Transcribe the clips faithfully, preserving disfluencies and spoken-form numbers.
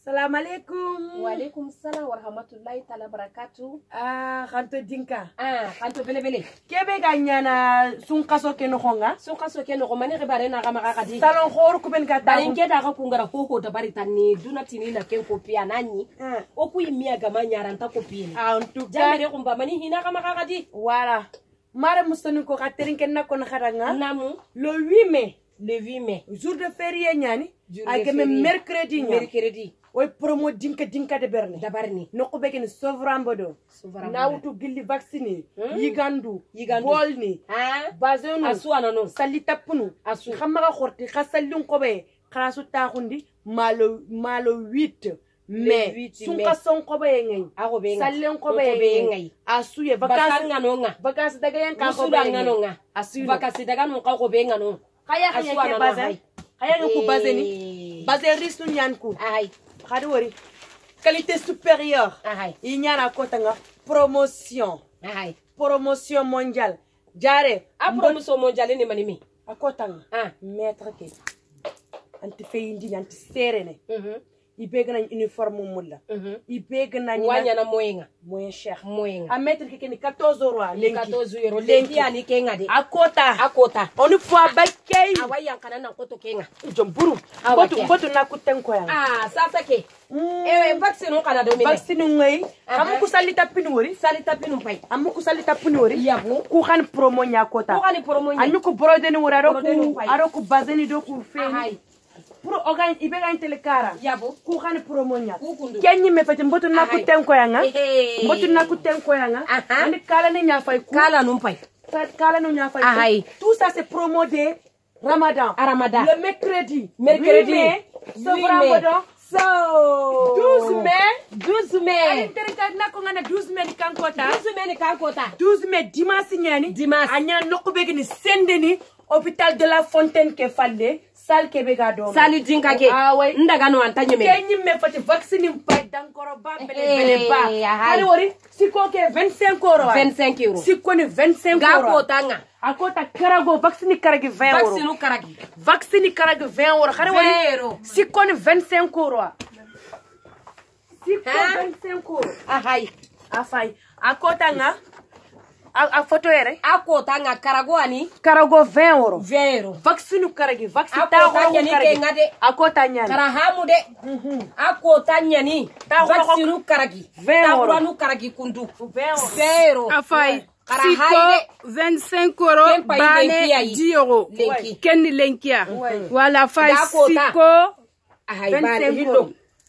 Salam alaikum. Wa alaikum salam wa rahmatullahi ta'ala barakatuh. Ah, kanto dinka. Ah, kanto bele bele. Kebe ganyana sun kaso ke no honga. Sun kaso ke no mani rebare na kama kadi. Salon khor ku ben gata. Darin ke da ka kungara ho ho da bari tanni duna tinina ken kopi anani. O ku imiya gama nyaranta kopi ni. Ah, en tout cas. Jamere kumba mani hina kama kadi. Voilà. Mara mustanu ko katerin ken na kon kharanga. Namu Le huit mai. Le huit mai. Jour de férié nyani. Ay me mercredi nyani. Mercredi. Oy promo dinka dinka de berne dabarni no ko begen sovrambodo nawutu gilli vaccine yigandu bolni ha bazonu asuana no salita punu asu xamaga xorti xasallun ko be xasu taxundi malo malo huit mai sunka son ko be ngay sallen ko be ngay asu ye vacances ngano nga vacances daga yan ka ko be ngano nga asu vacances daga no ka ko be ngano kaya kaya ke bazai kaya ku bazeni bazeri sun yanku ay Khadori. Qualité supérieure. Il y a une promotion. Aïe. Promotion mondiale. Jare. A promotion mondiale ni manimi. A kotanga. Ah. Maître ke. Anti feindi anti serene. Mhm. I bega na uniforme mulla. Mhm. I bega na wanya na moyenga. Moyen cher. Moyenga. A maître ke ni quatorze euros. Lenki. quatorze euros. Lenki ani kenga de. A kota. A kota. On fois bakay. Awaya kana na koto kenga. Jomburu. Botu botu na kutenko ya. Ah, sasa ke. Ewe vaccine kana do mine. Vaccine ngai. Amu kusalita pinuri. Salita pinu pai. Amu kusalita pinuri. Yabu. Ku kan promo nya kota. Ku kan promo nya. Anu ku brode ni wura ro ku aro ku bazeni do ku feni. Pro organ ibega intelekara. Yabu. Ku kan promo nya. Kukundu. Kenyi me fati mbotu na ku tenko yanga. Mbotu na ku tenko yanga. Ani kala ni nya fay ku. Kala num pai. Kala no nya fay. Tout ça c'est promo de Ramadan. Ramadan. Le mercredi. Mercredi. C'est Ramadan. So douze mai. douze mai. Interika na ko ngana douze mai ni kankota. douze mai ni kankota. douze mai dimanche nyani. Dimanche. Anya noko begi ni sendeni hôpital de la Fontaine ke falle. Sal ke bega do. Sali dinka ke. Ah ouais. Ndaga no antanye me. Kenyi me fati vaccine mpa dankoro ba bele bele ba. Kali wori siko ke vingt-cinq euros. vingt-cinq euros. Siko ni vingt-cinq euros. Ga kota nga. Akota karago vaccine karagi vingt euros. Vaccine karagi. Vaccine karagi vingt euros. Kali wori euros. siko ni vingt-cinq euros. Siko vingt-cinq euros. Ahai. Afai. Akota nga a, a photo ere akota nga karago ani karago vingt euros. vingt euros. Vaccine karagi vaccine ta ko karagi ngade akota nyani karahamu de akota nyani vaccine karagi vingt euros. Ta karagi kundu vingt euros. Afai. Siko vingt-cinq euros, bane dix euros. Ken lenkia. Voilà, fai siko vingt-cinq euros.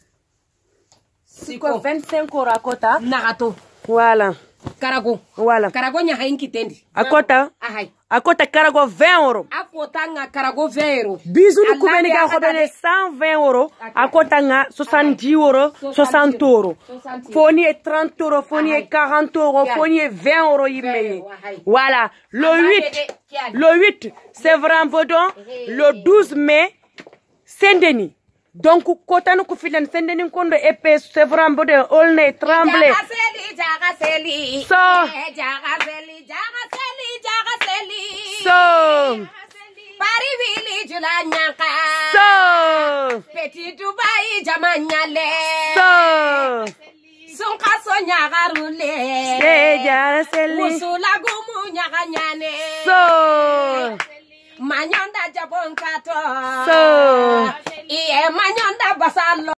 Siko vingt-cinq euros akota. Nagato. Voilà. Karago. Voilà. Karago nya hainki tendi. Akota. Ahai. Akota karago vingt euros. Akota nga karago vingt euros. Bisu ni kubeni ga khodone cent vingt euros. Akota nga soixante-dix euros, soixante euros. Foni est trente euros, foni est quarante euros, foni est vingt euros yimeye. Voilà. Le huit. Le huit, c'est Vrambodon. Le douze mai, Saint-Denis. Donc, kota no kufilen Saint-Denis kondo épée, c'est Vrambodon, Aulnay, Tremblay. So. So. Paris village la nyaka. So. Petit Dubai jamanyale. So. Sunka so nyaka rule. Seja seli. Musula gumu nyaka nyane. So. Manyonda jabon kato. So. Iye manyonda basalo.